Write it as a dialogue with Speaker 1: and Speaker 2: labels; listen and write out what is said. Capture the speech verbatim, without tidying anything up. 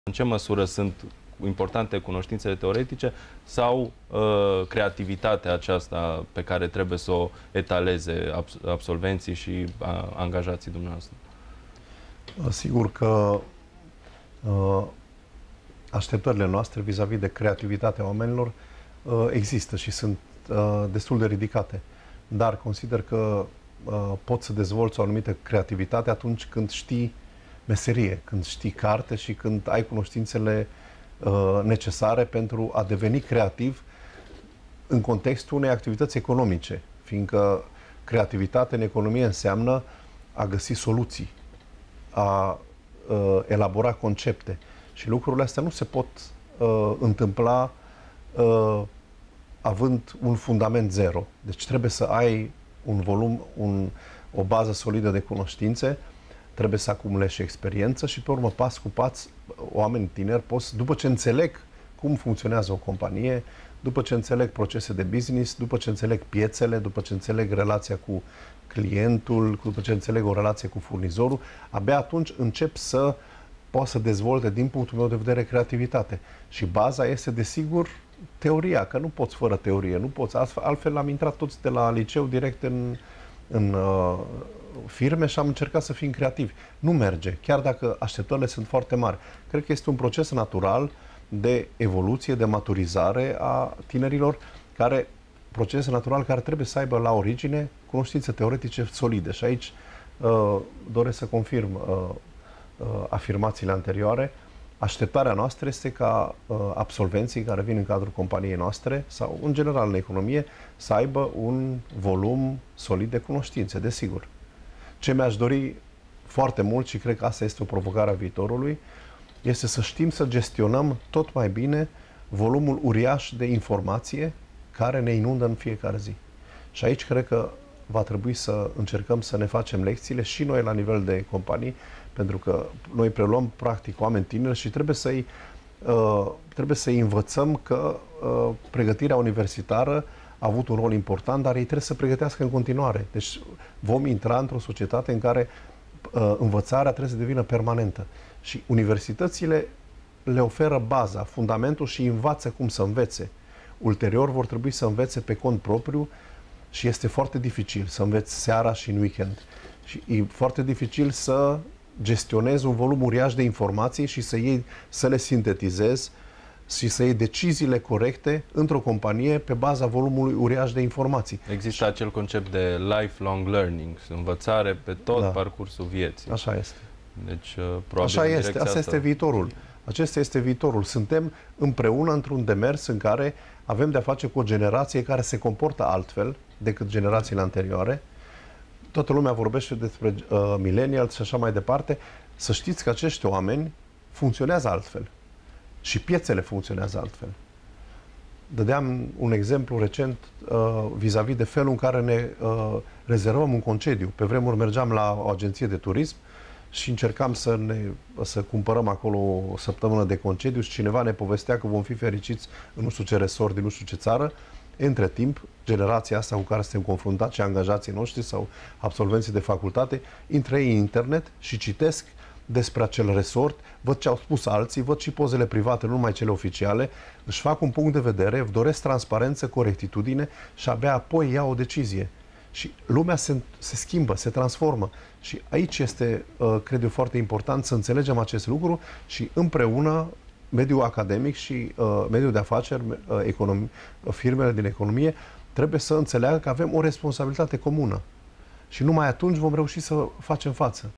Speaker 1: În ce măsură sunt importante cunoștințele teoretice sau uh, creativitatea aceasta pe care trebuie să o etaleze absolvenții și uh, angajații dumneavoastră?
Speaker 2: Sigur că uh, așteptările noastre vis-a-vis de creativitatea oamenilor uh, există și sunt uh, destul de ridicate. Dar consider că uh, poți să dezvolți o anumită creativitate atunci când știi meserie, când știi carte și când ai cunoștințele uh, necesare pentru a deveni creativ în contextul unei activități economice. Fiindcă creativitatea în economie înseamnă a găsi soluții, a uh, elabora concepte. Și lucrurile astea nu se pot uh, întâmpla uh, având un fundament zero. Deci trebuie să ai un volum, un, o bază solidă de cunoștințe, trebuie să acumulezi și experiență și pe urmă, pas cu pas, oameni tineri poți, după ce înțeleg cum funcționează o companie, după ce înțeleg procese de business, după ce înțeleg piețele, după ce înțeleg relația cu clientul, după ce înțeleg o relație cu furnizorul, abia atunci încep să poată să dezvolte, din punctul meu de vedere, creativitate. Și baza este, desigur, teoria, că nu poți fără teorie, nu poți. Altfel am intrat toți de la liceu direct în, în uh, firme și am încercat să fim creativi. Nu merge, chiar dacă așteptările sunt foarte mari. Cred că este un proces natural de evoluție, de maturizare a tinerilor, care, proces natural care trebuie să aibă la origine cunoștințe teoretice solide. Și aici uh, doresc să confirm uh, uh, afirmațiile anterioare. Așteptarea noastră este ca uh, absolvenții care vin în cadrul companiei noastre sau, în general, în economie, să aibă un volum solid de cunoștințe, desigur. Ce mi-aș dori foarte mult, și cred că asta este o provocare a viitorului, este să știm să gestionăm tot mai bine volumul uriaș de informație care ne inundă în fiecare zi. Și aici cred că va trebui să încercăm să ne facem lecțiile și noi la nivel de companii, pentru că noi preluăm practic oameni tineri și trebuie să-i uh, trebuie să-i învățăm că uh, pregătirea universitară a avut un rol important, dar ei trebuie să pregătească în continuare. Deci vom intra într-o societate în care uh, învățarea trebuie să devină permanentă. Și universitățile le oferă baza, fundamentul și învață cum să învețe. Ulterior vor trebui să învețe pe cont propriu și este foarte dificil să înveți seara și în weekend. Și e foarte dificil să gestionezi un volum uriaș de informații și să, iei, să le sintetizezi și să iei deciziile corecte într-o companie pe baza volumului uriaș de informații.
Speaker 1: Există acel concept de lifelong learning, învățare pe tot da. parcursul vieții.
Speaker 2: Așa este.
Speaker 1: Deci, probabil
Speaker 2: Așa este. Asta este viitorul. Acesta este viitorul. Suntem împreună într-un demers în care avem de-a face cu o generație care se comportă altfel decât generațiile anterioare. Toată lumea vorbește despre uh, millennials și așa mai departe. Să știți că acești oameni funcționează altfel. Și piețele funcționează altfel. Dădeam un exemplu recent uh, vis-a-vis de felul în care ne uh, rezervăm un concediu. Pe vremuri mergeam la o agenție de turism și încercam să, ne, să cumpărăm acolo o săptămână de concediu și cineva ne povestea că vom fi fericiți în nu știu ce resort din nu știu ce țară. Între timp, generația asta cu care suntem confruntați, și angajații noștri sau absolvenții de facultate, intră ei în internet și citesc despre acel resort, văd ce au spus alții, văd și pozele private, nu numai cele oficiale, își fac un punct de vedere, doresc transparență, corectitudine și abia apoi iau o decizie. Și lumea se, se schimbă, se transformă. Și aici este, cred eu, foarte important să înțelegem acest lucru și împreună mediul academic și uh, mediul de afaceri, uh, economie, uh, firmele din economie, trebuie să înțeleagă că avem o responsabilitate comună. Și numai atunci vom reuși să facem față.